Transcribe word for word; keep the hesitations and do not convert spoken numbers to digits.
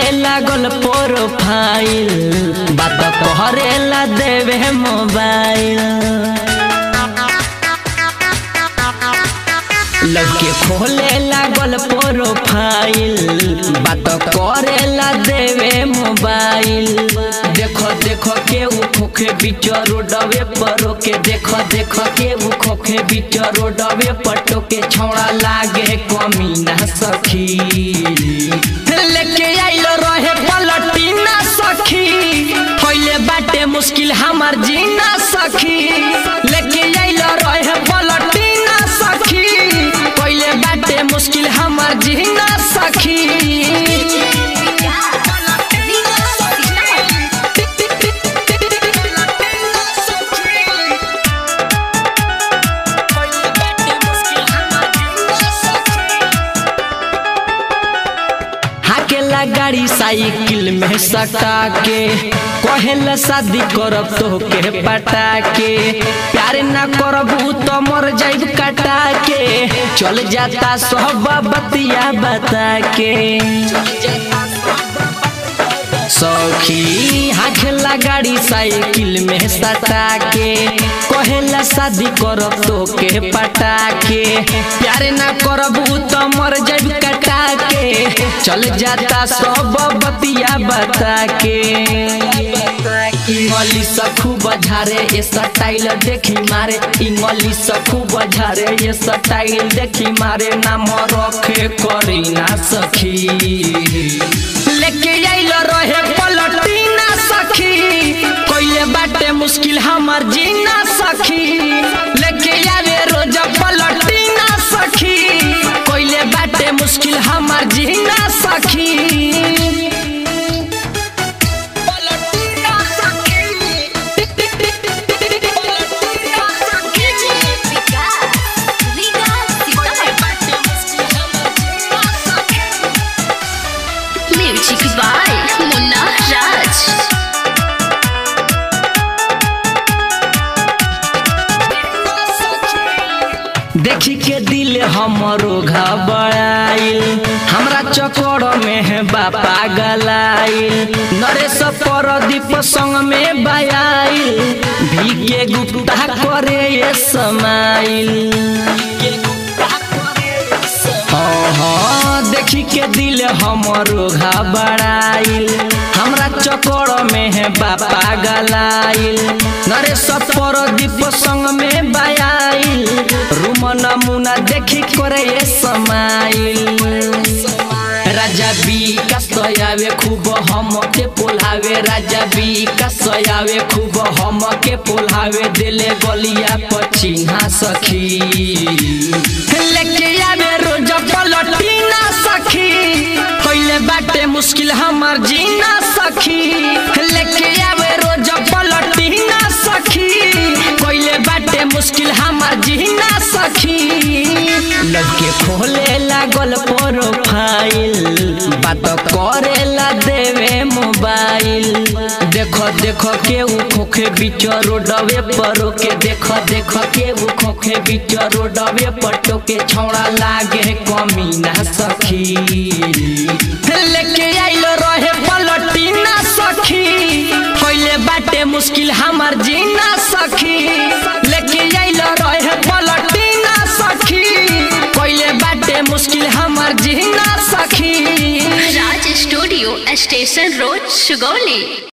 लागल प्रोफाइल बात करेला देवे मोबाइल लड़के खोले लागल प्रोफाइल बात करेला देवे मोबाइल देखो देखो के उ खोखे बीच रोडवे परो के देखो देखो के उ खोखे बीच रोडवे पटो के छौड़ा लागे कमी ना सखी लेके आइलो रहे पलटी ना सखी होइले बाटे मुश्किल हमार जीना सखी लेके आइलो रहे पलटी ना सखी होइले बाटे मुश्किल हमार जीना सखी गाड़ी साइकिल में सटा के कहेला शादी करब तो के पटा के प्यार ना करबू तो मर जाइब कटा के चल जाता सब बतिया बता के सखी हाखेला गाड़ी साइकिल में सटा के कहेला शादी करब तो के पटा के प्यार ना करबू तो मर जाइब कटा के चल जाता सब बतिया बता के इंग्लिश खूब झारे ये स्टाइल देखी मारे इंग्लिश खूब झारे ये स्टाइल देखी मारे नाम रखे करी ना सखी लेके आइल रहे पलटी ना सखी कोइले बाटे मुश्किल हमार जीना सखी लेके आवे रोज पलटी ना सखी कोइले बाटे मुश्किल हमार जीना सखी देखी के दिल हमरो घबराइल हमरा चक्कर में है बापा गलाइल नरेश परदीप संग में बयाइल भीगे गुप्ता करे ये समाइल हाँ देखी के दिल हमरो घबराइल हमरा चक्कर में है बापा गलाइल नरेश परदीप संग में बयाइल रूम नमूना देखी करे ये समाइल राजा विकास आवे खूब हम के पोलावे राजा विकास आवे खूब हम के पोलावे दिले गलिया पचिन्हा सखी लेके आवे रोज पलटी ना सखी कोइले बाटे मुश्किल हमार जीना सखी लेके आवे रोज पलटी ना सखी कोइले बाटे मुश्किल हमार जीना सखी लड़के खोले लागल प्रोफाइल बात करेला देवे मोबाइल देखो देखो के उ खोखे बीच रोडवे परो के देखो देखो के उ खोखे बीच रोडवे पटो के छौड़ा लागे कमी ना सखी लेके आइलो रहे पलटी ना सखी कोइले बाटे मुश्किल हमार जीना सखी लेके आइलो रहे पलटी ना सखी कोइले बाटे मुश्किल हमार जीना सखी Raj studio station road Sugauli.